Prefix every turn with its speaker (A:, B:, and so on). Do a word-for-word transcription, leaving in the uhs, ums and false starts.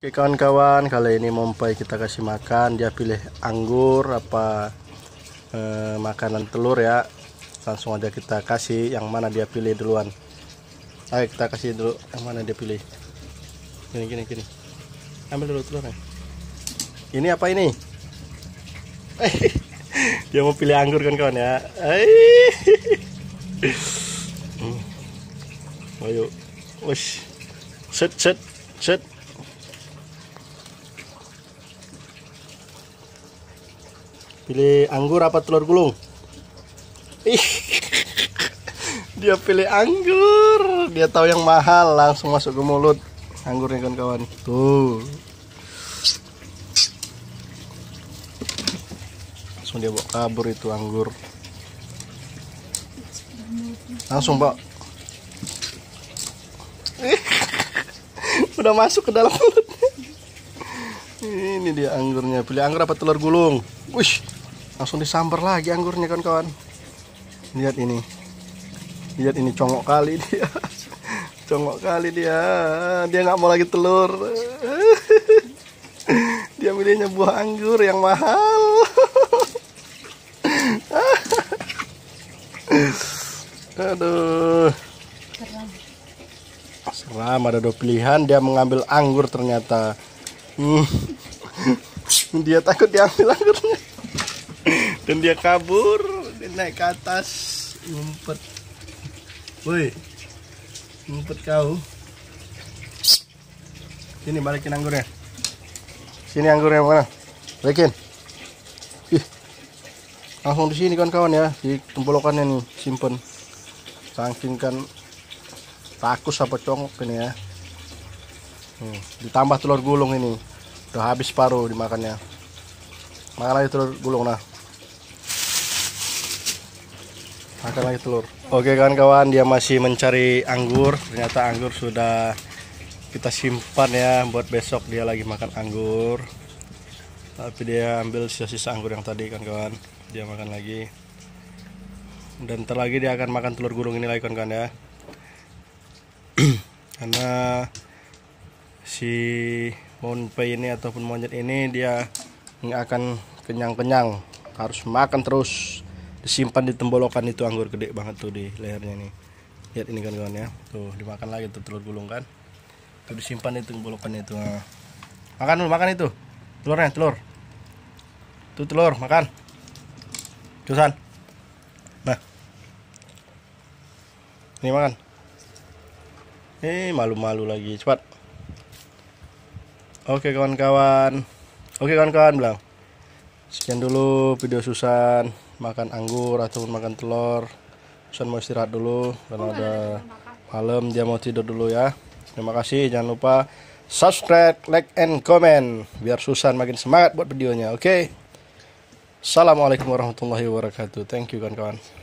A: Oke kawan-kawan, kali ini Mompai kita kasih makan. Dia pilih anggur apa eh, makanan telur ya. Langsung aja kita kasih, yang mana dia pilih duluan. Ayo kita kasih dulu yang mana dia pilih. Gini gini gini. Ambil dulu telurnya. Ini apa ini? Dia mau pilih anggur kan kawan ya. Ayo. Wush. Set set set. Pilih anggur apa telur gulung? Ih, dia pilih anggur. Dia tahu yang mahal, langsung masuk ke mulut anggurnya kan kawan. Tuh, langsung dia bawa kabur itu anggur. Langsung bawa. Udah masuk ke dalam mulutnya. Ini dia anggurnya. Pilih anggur apa telur gulung? Wih, langsung disambar lagi anggurnya kawan-kawan. Lihat ini, lihat ini congok kali dia, congok kali dia. Dia nggak mau lagi telur. Dia milihnya buah anggur yang mahal. Aduh, seram, ada dua pilihan. Dia mengambil anggur ternyata. Hmm. Dia takut diambil anggurnya. Dan dia kabur, dia naik ke atas, ngumpet. Woi, ngumpet kau. Sini balikin anggurnya. Sini anggurnya mana? Balikin. Ih, langsung di sini kawan-kawan ya, di tempolokannya nih, simpen. Saking kan takus apa congok ini ya. Hmm, ditambah telur gulung ini, udah habis paruh dimakannya. Makan lagi telur gulung nah. Makan lagi telur. Oke kawan-kawan, dia masih mencari anggur. Ternyata anggur sudah kita simpan ya, buat besok dia lagi makan anggur. Tapi dia ambil sisa-sisa anggur yang tadi kan kawan. Dia makan lagi. Dan ntar lagi dia akan makan telur gulung ini lagi kawan-kawan ya. Karena si Mompai ini ataupun monyet ini dia nggak akan kenyang-kenyang, harus makan terus. Disimpan di tenggorokan itu anggur gede banget tuh di lehernya nih. Lihat ini kan kawan ya, tuh dimakan lagi tuh telur gulung kan. Tuh disimpan di tenggorokan itu. Nah, makan dulu, makan itu telurnya, telur tuh, telur makan terusan. Nah, ini makan. Eh, malu-malu lagi, cepat. Oke kawan-kawan, oke kawan-kawan bilang. Sekian dulu video Susan makan anggur ataupun makan telur. Susan mau istirahat dulu karena ada malam, dia mau tidur dulu ya. Terima kasih, jangan lupa subscribe, like, and comment biar Susan makin semangat buat videonya. Oke, assalamualaikum warahmatullahi wabarakatuh. Thank you kawan-kawan.